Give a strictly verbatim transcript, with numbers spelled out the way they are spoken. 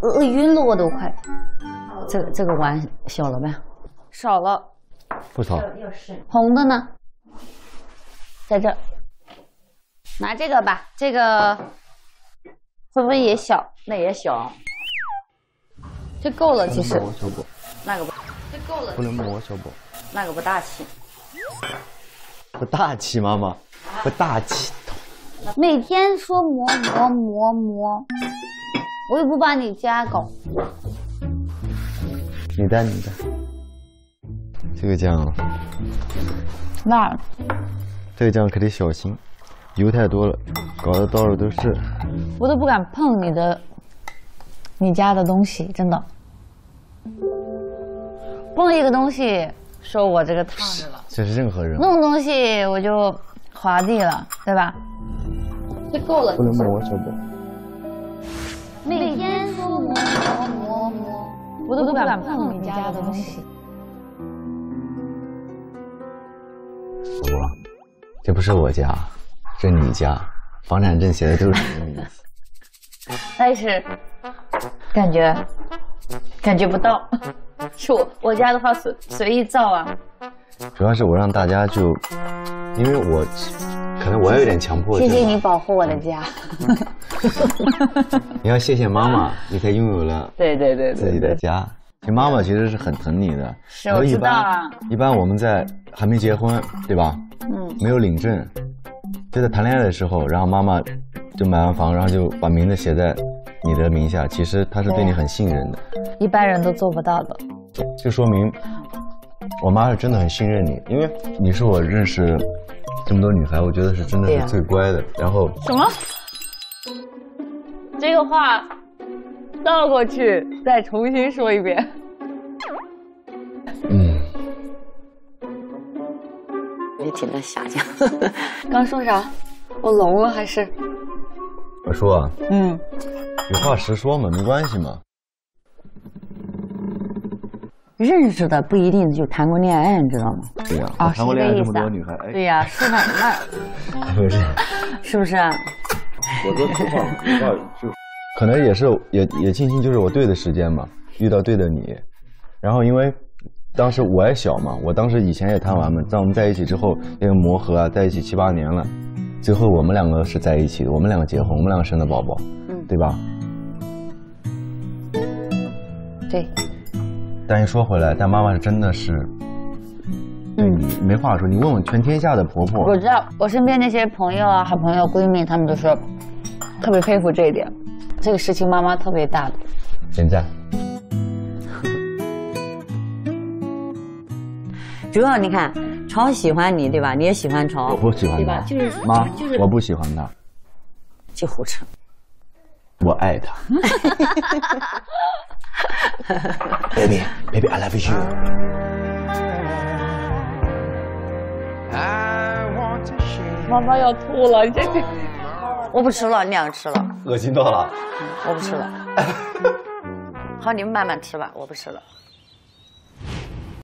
饿晕了，我都快。这个这个碗小了呗，少了。 不少。 红的呢？在这儿。拿这个吧，这个会不会也小？那也小。这够了，其实。 小宝。 那个不，这够了。 不能摸小宝。 那个不大气。 不大气，妈妈，不大气。 每天说磨磨磨磨，我也不把你家搞。 你带你的。这个酱。 那。 这个酱可得小心，油太多了，搞得到处都是。 我都不敢碰你的，你家的东西，真的。碰一个东西，说我这个烫着了。 这是任何人。 弄东西我就滑地了，对吧？这够了。 不能摸小宝。 每天说磨磨磨磨，我都不敢碰你家的东西。 宝宝，这不是我家，这是你家，房产证写的都是你的名字。 但是感觉感觉不到，是我我家的话随随意造啊。 主要是我让大家就，因为我可能我还有点强迫症。 谢谢你保护我的家。 你要谢谢妈妈，你才拥有了对对对自己的家。其实妈妈其实是很疼你的。 是，我知道啊。 一般我们在还没结婚，对吧？嗯。没有领证，就在谈恋爱的时候，然后妈妈就买完房，然后就把名字写在你的名下。其实她是对你很信任的。 一般人都做不到的。 就说明我妈是真的很信任你，因为你是我认识这么多女孩，我觉得是真的是最乖的。然后什么？这个话倒过去再重新说一遍。 嗯， 也挺在瞎讲。刚说啥？我聋了还是？ 我说啊， 嗯， 有话实说嘛，没关系嘛。 认识的不一定就谈过恋爱，你知道吗？ 对呀， 啊， 谈过恋爱这么多女孩，哎， 对呀，是那那， 不是， 是不是啊？ 我说实话，实话就可能也是也也庆幸就是我对的时间嘛，遇到对的你，然后因为当时我也小嘛，我当时以前也谈完嘛，在我们在一起之后那个磨合啊，在一起七八年了，最后我们两个是在一起的，我们两个结婚，我们两个生的宝宝，嗯，对吧？ 对。 但一说回来，但妈妈是真的是，对你没话说。你问问全天下的婆婆， 我知道，我身边那些朋友啊、好朋友、闺蜜，他们都说特别佩服这一点。这个事情妈妈特别大的。 点赞。 主要你看，潮喜欢你，对吧？你也喜欢潮， 我不喜欢他， 对吧？就是妈， 就是我不喜欢他， 就胡扯。 我爱他。Baby, baby, I love you. 妈妈要吐了，这这， 我不吃了，你两个吃了。 恶心到了。 我不吃了。好，你们慢慢吃吧，我不吃了。